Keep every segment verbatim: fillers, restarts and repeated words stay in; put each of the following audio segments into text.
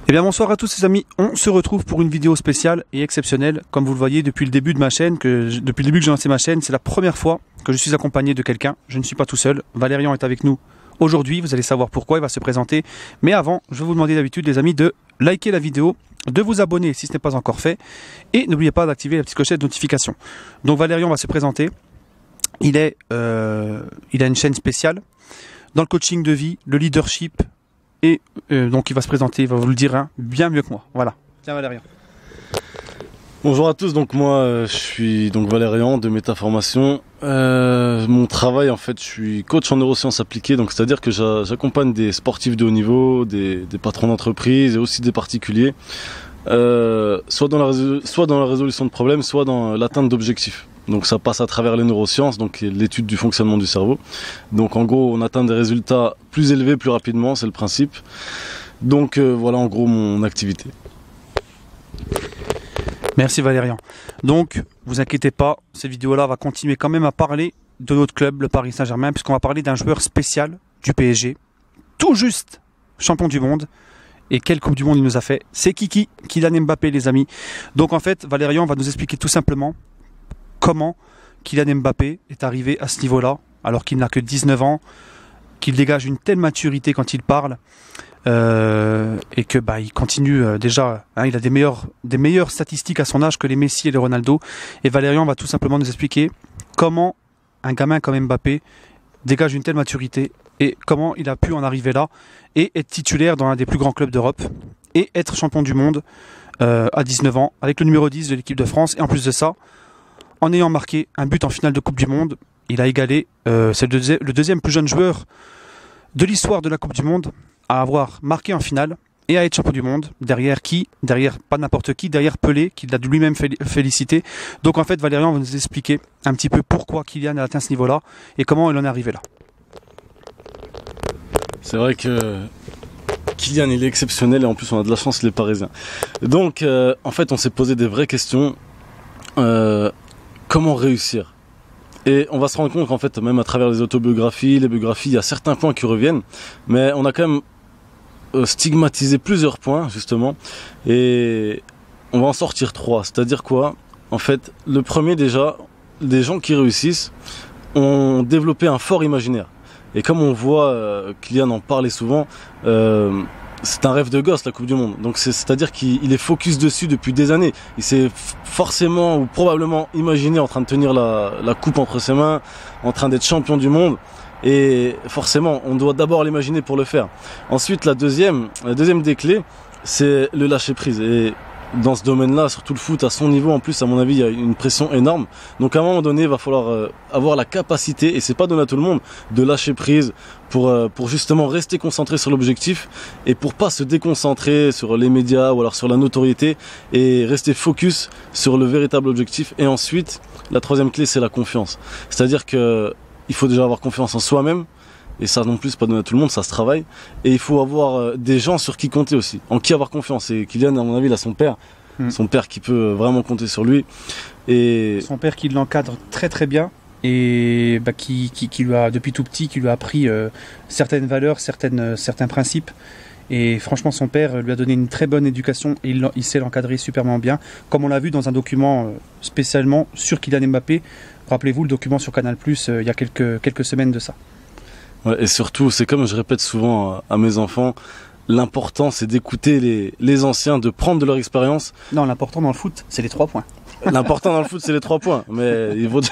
Eh bien bonsoir à tous les amis, on se retrouve pour une vidéo spéciale et exceptionnelle. Comme vous le voyez depuis le début de ma chaîne, que je, depuis le début que j'ai lancé ma chaîne, c'est la première fois que je suis accompagné de quelqu'un. Je ne suis pas tout seul, Valérian est avec nous aujourd'hui, vous allez savoir pourquoi, il va se présenter. Mais avant, je vais vous demander d'habitude les amis de liker la vidéo, de vous abonner si ce n'est pas encore fait. Et n'oubliez pas d'activer la petite clochette de notification. Donc Valérian va se présenter, il, est, euh, il a une chaîne spéciale dans le coaching de vie, le leadership. Et euh, donc il va se présenter, il va vous le dire hein, bien mieux que moi. Voilà. Tiens Valérian. Bonjour à tous, donc moi euh, je suis donc Valérian de Métaformation. Euh, mon travail en fait, je suis coach en neurosciences appliquées, donc c'est-à-dire que j'accompagne des sportifs de haut niveau, des, des patrons d'entreprise et aussi des particuliers, euh, soit, dans la, soit dans la résolution de problèmes, soit dans l'atteinte d'objectifs. Donc ça passe à travers les neurosciences, donc l'étude du fonctionnement du cerveau. Donc en gros, on atteint des résultats plus élevés, plus rapidement, c'est le principe. Donc euh, voilà en gros mon activité. Merci Valérian. Donc, vous inquiétez pas, cette vidéo-là va continuer quand même à parler de notre club, le Paris Saint-Germain, puisqu'on va parler d'un joueur spécial du P S G, tout juste champion du monde. Et quelle Coupe du Monde il nous a fait? C'est Kiki, Kylian Mbappé les amis. Donc en fait, Valérian va nous expliquer tout simplement comment Kylian Mbappé est arrivé à ce niveau-là, alors qu'il n'a que dix-neuf ans, qu'il dégage une telle maturité quand il parle, euh, et que bah, il continue euh, déjà, hein, il a des meilleures, des meilleures statistiques à son âge que les Messi et les Ronaldo. Et Valérian va tout simplement nous expliquer comment un gamin comme Mbappé dégage une telle maturité et comment il a pu en arriver là et être titulaire dans un des plus grands clubs d'Europe et être champion du monde euh, à dix-neuf ans avec le numéro dix de l'équipe de France. Et en plus de ça, en ayant marqué un but en finale de Coupe du Monde, il a égalé, euh, c'est le, deuxi le deuxième plus jeune joueur de l'histoire de la Coupe du Monde à avoir marqué en finale et à être champion du monde. Derrière qui? Derrière pas n'importe qui, derrière Pelé, qui l'a lui-même félicité. Donc en fait, Valérian va nous expliquer un petit peu pourquoi Kylian a atteint ce niveau-là et comment il en est arrivé là. C'est vrai que Kylian il est exceptionnel et en plus on a de la chance les Parisiens. Donc euh, en fait on s'est posé des vraies questions. Euh, Comment réussir? Et on va se rendre compte qu'en fait, même à travers les autobiographies, les biographies, il y a certains points qui reviennent, mais on a quand même euh, stigmatisé plusieurs points, justement, et on va en sortir trois. C'est-à-dire quoi? En fait, le premier déjà, des gens qui réussissent ont développé un fort imaginaire. Et comme on voit, euh, Kylian en parlait souvent, euh, c'est un rêve de gosse la Coupe du Monde, donc c'est-à-dire qu'il est focus dessus depuis des années. Il s'est forcément ou probablement imaginé en train de tenir la, la coupe entre ses mains, en train d'être champion du monde, et forcément on doit d'abord l'imaginer pour le faire. Ensuite la deuxième, la deuxième des clés, c'est le lâcher prise. Et dans ce domaine-là, surtout le foot, à son niveau, en plus, à mon avis, il y a une pression énorme. Donc, à un moment donné, il va falloir euh, avoir la capacité, et c'est pas donné à tout le monde, de lâcher prise pour, euh, pour justement rester concentré sur l'objectif et pour pas se déconcentrer sur les médias ou alors sur la notoriété et rester focus sur le véritable objectif. Et ensuite, la troisième clé, c'est la confiance. C'est-à-dire que il faut déjà avoir confiance en soi-même. Et ça non plus, c'est pas donné à tout le monde, ça se travaille. Et il faut avoir des gens sur qui compter aussi, en qui avoir confiance. Et Kylian, à mon avis, il a son père, mmh. son père qui peut vraiment compter sur lui. Et son père qui l'encadre très très bien et bah, qui, qui, qui lui a, depuis tout petit, qui lui a appris euh, certaines valeurs, certaines, euh, certains principes. Et franchement, son père lui a donné une très bonne éducation et il, il sait l'encadrer superment bien, comme on l'a vu dans un document euh, spécialement sur Kylian Mbappé. Rappelez-vous, le document sur Canal plus, euh, il y a quelques, quelques semaines de ça. Ouais, et surtout, c'est comme je répète souvent à, à mes enfants, l'important c'est d'écouter les, les anciens, de prendre de leur expérience. Non, l'important dans le foot, c'est les trois points. L'important dans le foot, c'est les trois points. Mais il vaut...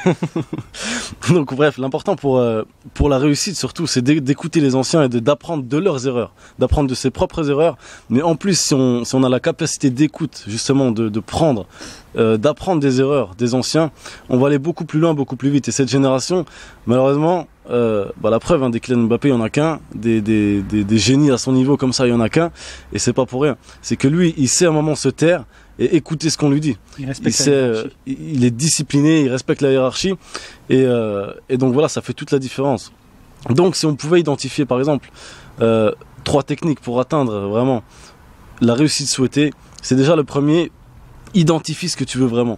Donc bref, l'important pour, euh, pour la réussite surtout, c'est d'écouter les anciens et d'apprendre de, de leurs erreurs, d'apprendre de ses propres erreurs. Mais en plus, si on, si on a la capacité d'écoute, justement, de, de prendre, euh, d'apprendre des erreurs des anciens, on va aller beaucoup plus loin, beaucoup plus vite. Et cette génération, malheureusement, euh, bah la preuve, hein, des Kylian Mbappé, il n'y en a qu'un, des, des, des, des génies à son niveau comme ça, il n'y en a qu'un. Et c'est pas pour rien. C'est que lui, il sait à un moment se taire et écouter ce qu'on lui dit. Il, il, sait, euh, il est discipliné, il respecte la hiérarchie et, euh, et donc voilà, ça fait toute la différence. Donc si on pouvait identifier par exemple euh, trois techniques pour atteindre vraiment la réussite souhaitée, c'est déjà le premier, identifie ce que tu veux vraiment.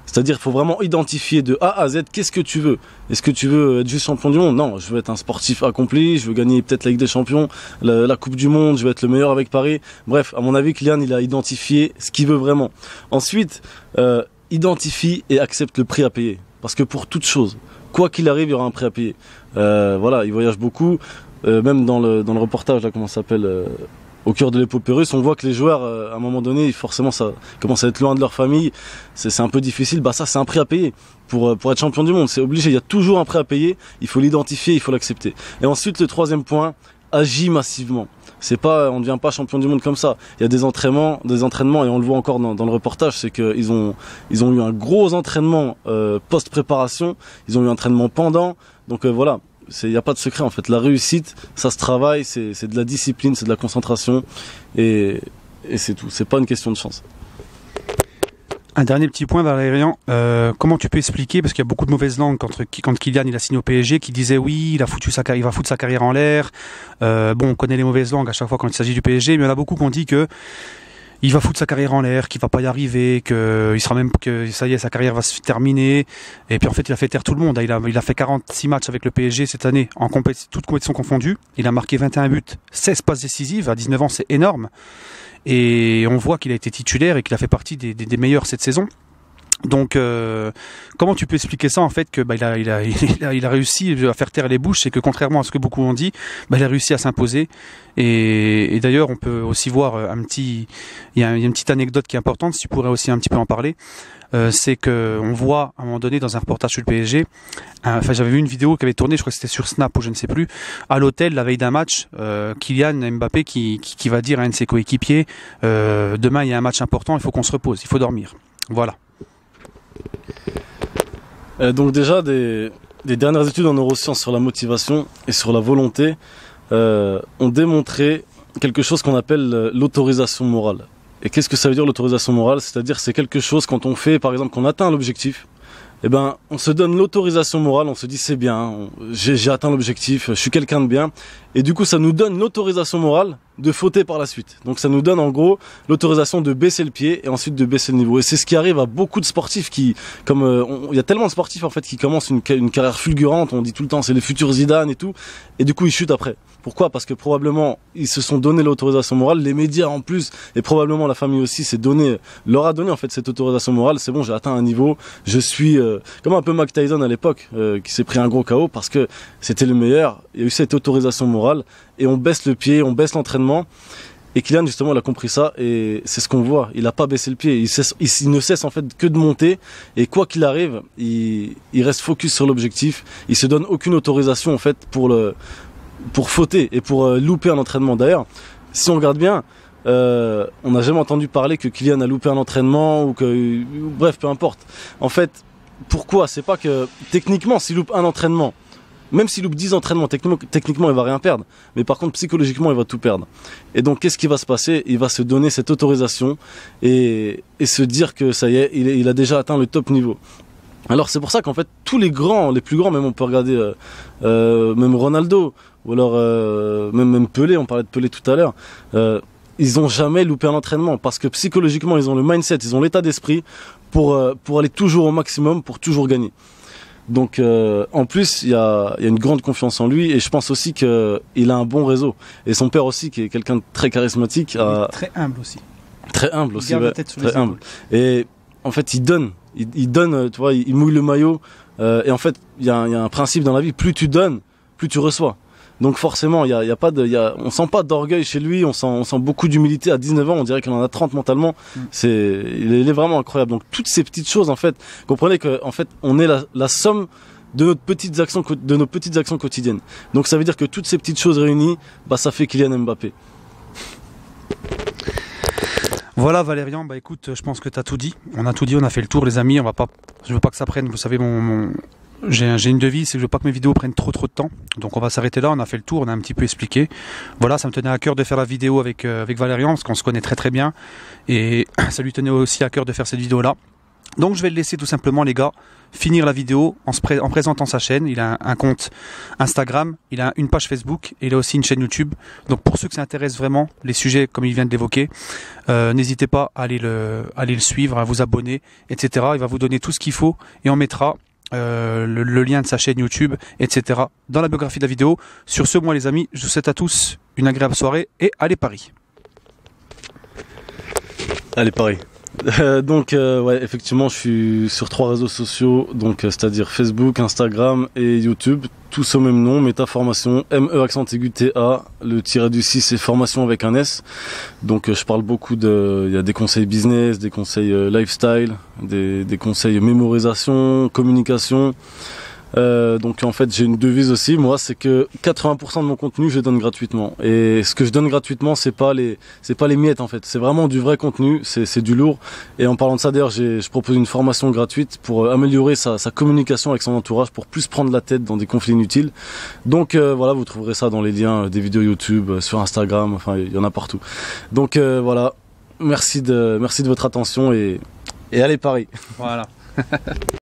C'est-à-dire, il faut vraiment identifier de A à Z qu'est-ce que tu veux. Est-ce que tu veux être juste champion du monde? Non, je veux être un sportif accompli, je veux gagner peut-être la Ligue des Champions, la, la Coupe du Monde, je veux être le meilleur avec Paris. Bref, à mon avis, Kylian, il a identifié ce qu'il veut vraiment. Ensuite, euh, identifie et accepte le prix à payer. Parce que pour toute chose, quoi qu'il arrive, il y aura un prix à payer. Euh, voilà, il voyage beaucoup, euh, même dans le, dans le reportage, là, comment ça s'appelle euh, au cœur de l'épopée russe, on voit que les joueurs, euh, à un moment donné, forcément, ça commence à être loin de leur famille. C'est un peu difficile. Bah ça, c'est un prix à payer pour pour être champion du monde. C'est obligé. Il y a toujours un prix à payer. Il faut l'identifier, il faut l'accepter. Et ensuite, le troisième point, agis massivement. C'est pas, on ne devient pas champion du monde comme ça. Il y a des entraînements, des entraînements, et on le voit encore dans, dans le reportage, c'est qu'ils ont ils ont eu un gros entraînement euh, post-préparation. Ils ont eu un entraînement pendant. Donc euh, voilà. Il n'y a pas de secret en fait. La réussite, ça se travaille, c'est de la discipline, c'est de la concentration et, et c'est tout. C'est pas une question de chance. Un dernier petit point, Valérian. Euh, comment tu peux expliquer, parce qu'il y a beaucoup de mauvaises langues quand, quand Kylian il a signé au P S G, qui disaient oui, il a foutu sa il va foutre sa carrière en l'air. Euh, bon, on connaît les mauvaises langues à chaque fois quand il s'agit du P S G, mais il y en a beaucoup qui ont dit que il va foutre sa carrière en l'air, qu'il va pas y arriver, que il sera même que ça y est, sa carrière va se terminer. Et puis en fait, il a fait taire tout le monde. Il a, il a fait quarante-six matchs avec le P S G cette année, en compétition, toutes compétitions confondues. Il a marqué vingt et un buts, seize passes décisives. À dix-neuf ans, c'est énorme. Et on voit qu'il a été titulaire et qu'il a fait partie des, des, des meilleurs cette saison. Donc, euh, comment tu peux expliquer ça en fait que bah, il, a, il, a, il, a, il a réussi à faire taire les bouches, et que contrairement à ce que beaucoup ont dit, bah, il a réussi à s'imposer. Et, et d'ailleurs, on peut aussi voir un petit, il y, a, il y a une petite anecdote qui est importante, si tu pourrais aussi un petit peu en parler. Euh, c'est que on voit à un moment donné dans un reportage sur le P S G, enfin j'avais vu une vidéo qui avait tourné, je crois que c'était sur Snap ou je ne sais plus, à l'hôtel la veille d'un match, euh, Kylian Mbappé qui, qui, qui va dire à un de ses coéquipiers, euh, demain il y a un match important, il faut qu'on se repose, il faut dormir. Voilà. Euh, donc déjà, des, des dernières études en neurosciences sur la motivation et sur la volonté euh, ont démontré quelque chose qu'on appelle l'autorisation morale. Et qu'est-ce que ça veut dire l'autorisation morale? C'est-à-dire c'est quelque chose quand on fait, par exemple, qu'on atteint l'objectif, eh ben, on se donne l'autorisation morale, on se dit c'est bien, j'ai atteint l'objectif, je suis quelqu'un de bien. Et du coup, ça nous donne l'autorisation morale de fauter par la suite. Donc ça nous donne en gros l'autorisation de baisser le pied et ensuite de baisser le niveau. Et c'est ce qui arrive à beaucoup de sportifs qui, comme il euh, y a tellement de sportifs en fait qui commencent une, une carrière fulgurante, on dit tout le temps c'est les futurs Zidane et tout, et du coup ils chutent après. Pourquoi? Parce que probablement ils se sont donné l'autorisation morale, les médias en plus, et probablement la famille aussi s'est donné, leur a donné en fait cette autorisation morale. C'est bon, j'ai atteint un niveau, je suis euh, comme un peu Mike Tyson à l'époque euh, qui s'est pris un gros K O parce que c'était le meilleur. Il y a eu cette autorisation morale et on baisse le pied, on baisse l'entraînement. Et Kylian justement il a compris ça et c'est ce qu'on voit. Il n'a pas baissé le pied, il, cesse, il, il ne cesse en fait que de monter et quoi qu'il arrive, il, il reste focus sur l'objectif. Il se donne aucune autorisation en fait pour le pour fauter et pour euh, louper un entraînement. D'ailleurs, si on regarde bien, euh, on n'a jamais entendu parler que Kylian a loupé un entraînement ou que bref peu importe. En fait, pourquoi? C'est pas que techniquement s'il loupe un entraînement, même s'il loupe dix entraînements, techniquement, techniquement il va rien perdre. Mais par contre psychologiquement il va tout perdre. Et donc qu'est-ce qui va se passer? Il va se donner cette autorisation et, et se dire que ça y est, il, il a déjà atteint le top niveau. Alors c'est pour ça qu'en fait tous les grands, les plus grands, même on peut regarder euh, euh, même Ronaldo ou alors euh, même, même Pelé, on parlait de Pelé tout à l'heure, euh, ils ont jamais loupé un entraînement parce que psychologiquement ils ont le mindset, ils ont l'état d'esprit pour, euh, pour aller toujours au maximum, pour toujours gagner. Donc euh, en plus il y a, y a une grande confiance en lui et je pense aussi qu'il a un bon réseau. Et son père aussi qui est quelqu'un de très charismatique. A... Très humble aussi. Très humble aussi, il garde ouais, la tête sur très les humble. Et en fait il donne, il, il donne, tu vois, il, il mouille le maillot. Euh, et en fait il y, y a un principe dans la vie, plus tu donnes, plus tu reçois. Donc forcément, il y a, y a pas de, y a, on sent pas d'orgueil chez lui, on sent, on sent beaucoup d'humilité. À dix-neuf ans, on dirait qu'il en a trente mentalement. Mm. C'est, il est, il est vraiment incroyable. Donc toutes ces petites choses, en fait, comprenez que, en fait, on est la, la somme de notre petites actions, de nos petites actions quotidiennes. Donc ça veut dire que toutes ces petites choses réunies, bah ça fait Kylian Mbappé. Voilà Valérian, bah écoute, je pense que tu as tout dit. On a tout dit, on a fait le tour, les amis. On va pas, je veux pas que ça prenne. Vous savez mon, mon... J'ai une devise, c'est que je veux pas que mes vidéos prennent trop trop de temps. Donc on va s'arrêter là, on a fait le tour, on a un petit peu expliqué. Voilà, ça me tenait à cœur de faire la vidéo avec, euh, avec Valérian, parce qu'on se connaît très très bien. Et ça lui tenait aussi à cœur de faire cette vidéo-là. Donc je vais le laisser tout simplement les gars finir la vidéo en, se pré en présentant sa chaîne. Il a un, un compte Instagram, il a une page Facebook et il a aussi une chaîne YouTube. Donc pour ceux que ça intéresse vraiment, les sujets comme il vient de l'évoquer, euh, n'hésitez pas à aller, le, à aller le suivre, à vous abonner, et cetera. Il va vous donner tout ce qu'il faut et on mettra euh, le, le lien de sa chaîne YouTube, et cetera dans la biographie de la vidéo. Sur ce, moi les amis, je vous souhaite à tous une agréable soirée et allez Paris. Allez Paris. Euh, donc euh, ouais, effectivement, je suis sur trois réseaux sociaux, donc euh, c'est-à-dire Facebook, Instagram et YouTube, tous au même nom, Meta Formation, M E accent aigu T A, le tiret du six c'est formation avec un S. Donc euh, je parle beaucoup de, il y a des conseils business, des conseils euh, lifestyle, des, des conseils mémorisation, communication. Euh, donc en fait j'ai une devise aussi, moi, c'est que quatre-vingts pour cent de mon contenu je donne gratuitement, et ce que je donne gratuitement c'est pas les c'est pas les miettes en fait, c'est vraiment du vrai contenu, c'est c'est du lourd. Et en parlant de ça d'ailleurs, j'ai je propose une formation gratuite pour améliorer sa, sa communication avec son entourage, pour plus prendre la tête dans des conflits inutiles. Donc euh, voilà, vous trouverez ça dans les liens des vidéos YouTube, sur Instagram, enfin il y en a partout. Donc euh, voilà, merci de merci de votre attention et et allez Paris. Voilà.